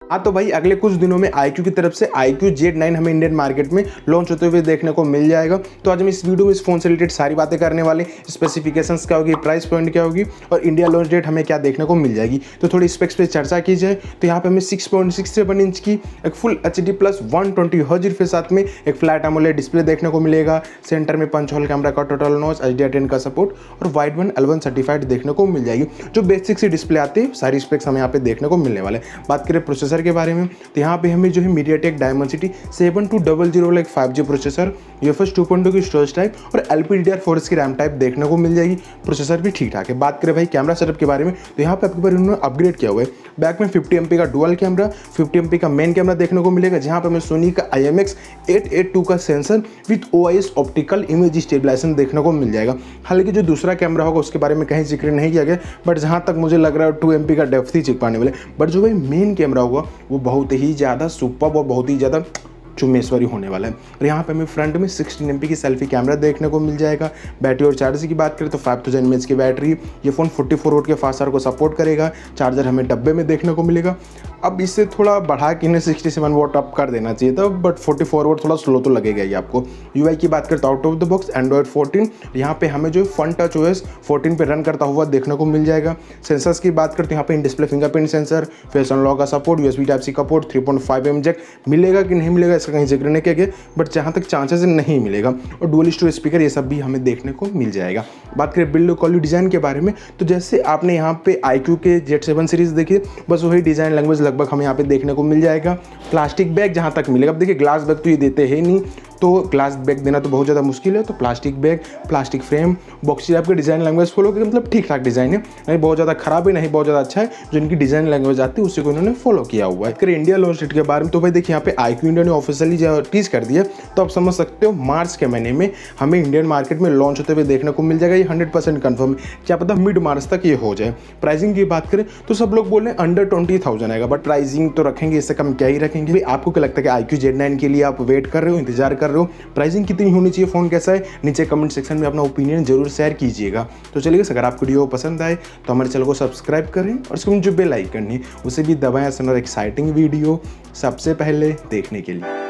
हाँ तो भाई अगले कुछ दिनों में iQOO की तरफ से iQOO Z9 हमें इंडियन मार्केट में लॉन्च होते हुए देखने को मिल जाएगा। तो आज हम इस वीडियो में इस फोन से रिलेटेड सारी बातें करने वाले, स्पेसिफिकेशंस क्या होगी, प्राइस पॉइंट क्या होगी और इंडिया लॉन्च डेट हमें क्या देखने को मिल जाएगी। तो थोड़ी स्पेक्स पे चर्चा की जाए तो यहाँ पे हमें 6.67 इंच की एक फुल HD प्लस 120 हर्ट्ज के साथ में एक फ्लैट एमोलेड डिस्प्ले देखने को मिलेगा। सेंटर में पंच होल कैमरा का टोटल नॉच, HDR10 का सपोर्ट और वाइड वन L1 सर्टिफाइड देखने को मिल जाएगी। जो बेसिक सी डिस्प्ले आती है सारी स्पेक्स हमें यहाँ पे देखने को मिलने वाले। बात करें प्रोसेसर के बारे में तो यहाँ पे हमें जो है मीडियाटेक डायमेंसिटी 7200 एक 5G प्रोसेसर, UFS 2.2 की स्टोरेज टाइप और LPDDR4 की रैम टाइप देखने को मिल जाएगी। प्रोसेसर भी ठीक ठाक है। बात करें भाई कैमरा सेटअप के बारे में तो यहाँ पे आपके बार उन्होंने अपग्रेड किया हुआ है। बैक में 50 MP का डुअल कैमरा, 50 MP का मेन कैमरा देखने को मिलेगा, जहाँ पे हमें सोनी का IMX882 का sensor with OIS optical image stabilisation देखने को मिल जाएगा। हालांकि जो दूसरा कैमरा होगा उसके बारे में कहीं जिक्र नहीं किया गया, बट जहाँ तक मुझे लग रहा है 2 MP का डेप्थ ही चिप पाने वाले। बट जो भाई मेन कैमरा होगा वो बहुत ही ज़्यादा सुपर और बहुत ही ज़्यादा चुम्मेश्वरी होने वाला है। और यहाँ पे हमें फ्रंट में 16 MP की सेल्फी कैमरा देखने को मिल जाएगा। बैटरी और चार्जर की बात करें तो 5000 mAh की बैटरी, ये फ़ोन 44 वोल्ट के फास्ट चार्ज को सपोर्ट करेगा। चार्जर हमें डब्बे में देखने को मिलेगा। अब इससे थोड़ा बढ़ा के इन्हें 67 वोट अप कर देना चाहिए था, बट 44 वोट थोड़ा स्लो तो लगेगा ही आपको। UI की बात करें तो out of the box Android 14, यहाँ पे हमें जो फन टच OS 14 पे रन करता हुआ देखने को मिल जाएगा। सेंसर्स की बात करते हैं यहाँ पे in display fingerprint sensor, face unlock का सपोर्ट, USB Type-C का पोर्ट, 3.5mm जैक मिलेगा कि नहीं मिलेगा इसका कहीं जिक्र नहीं किया गया, बट जहाँ तक चांसेस नहीं मिलेगा। और डुअल स्टोरेज स्पीकर ये सब भी हमें देखने को मिल जाएगा। बात करें बिल्ड क्वालिटी डिज़ाइन के बारे में तो जैसे आपने यहाँ पे iQOO के Z7 सीरीज़ देखी बस वही डिज़ाइन लैंग्वेज लगभग हमें यहाँ पे देखने को मिल जाएगा। प्लास्टिक बैग जहाँ तक मिलेगा, अब देखिए ग्लास बैग तो ये देते हैं नहीं, तो ग्लास बैग देना तो बहुत ज़्यादा मुश्किल है। तो plastic bag, plastic frame, boxy type के डिज़ाइन लैंग्वेज फॉलो करके मतलब ठीक ठाक डिज़ाइन है, नहीं बहुत ज़्यादा खराब है नहीं बहुत ज़्यादा अच्छा है। जो इनकी डिज़ाइन लैंग्वेज आती है उसी को इन्होंने फॉलो किया हुआ है। अगर इंडिया लॉन्च डेट के बारे में तो भाई देखिए यहाँ पे iQOO इंडिया ने ऑफिशियली टीज कर दिया, तो आप समझ सकते हो मार्च के महीने में हमें इंडियन मार्केट में लॉन्च होते हुए देखने को मिल जाएगा। ये 100% कन्फर्म है, क्या पता मिड मार्च तक ये हो जाए। प्राइसिंग की बात करें तो सब लोग बोल रहे हैं अंडर 20,000 आएगा, बट प्राइसिंग तो रखेंगे, इससे कम क्या ही रखेंगे। भाई आपको क्या लगता है कि iQOO Z9 के लिए आप वेट कर रहे हो, इंतजार कर रहे हो, प्राइसिंग कितनी होनी चाहिए, फ़ोन कैसा है, नीचे कमेंट सेक्शन में अपना ओपिनियन जरूर शेयर कीजिएगा। तो चलिए अगर आपको वीडियो पसंद आए तो हमारे चैनल को सब्सक्राइब करें और उसके जो बेल आइकन है उसे भी दबाएं और एक्साइटिंग वीडियो सबसे पहले देखने के लिए।